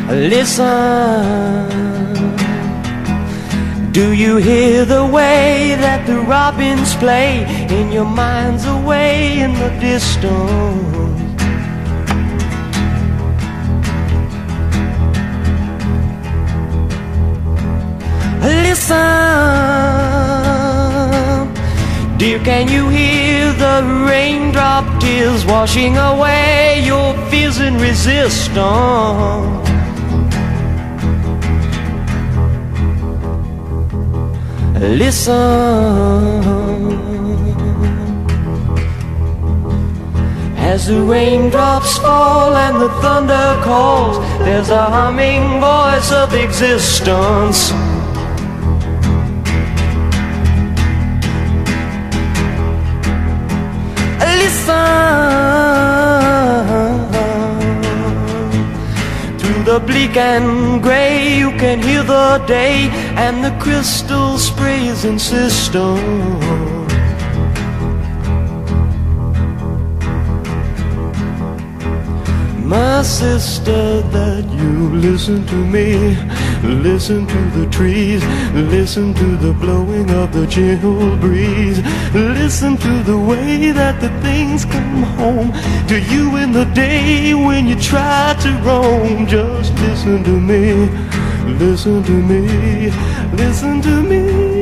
Listen, do you hear the way that the robins play in your mind's away in the distance? Listen, dear, can you hear the raindrop tears washing away your fears and resistance? Listen, as the raindrops fall and the thunder calls, there's a humming voice of existence. Through the bleak and grey you can hear the day and the crystal sprays insistent. My sister, that you listen to me, listen to the trees, listen to the blowing of the chill breeze, listen to the way that the things come home to you in the day when you try to roam. Just listen to me, listen to me, listen to me.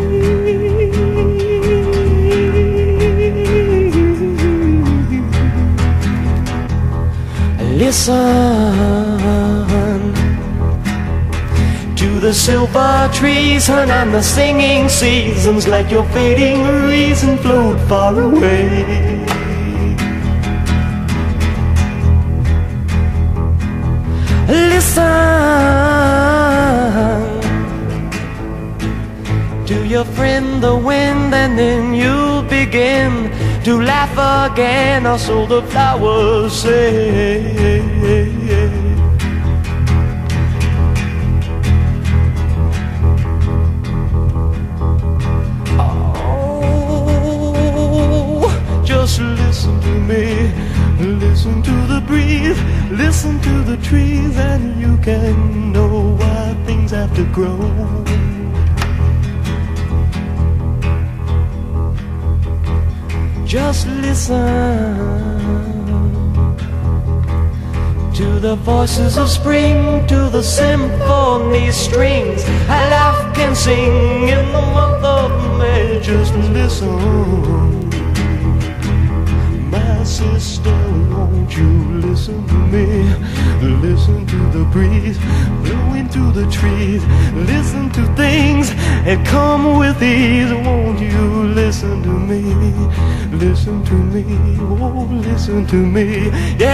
Listen to the silver trees and the singing seasons. Let your fading reason float far away. Listen to your friend the wind, and then you'll begin to laugh again, or so the flowers say. Oh, just listen to me, listen to the breeze, listen to the trees, and you can know why things have to grow. Just listen to the voices of spring, to the symphony strings a laugh can sing in the month of May. Just listen, my sister, won't you listen to me? Listen to the breeze blowing through the trees, listen to things that come with ease. Won't you listen to me? Listen to me, oh listen to me, yeah.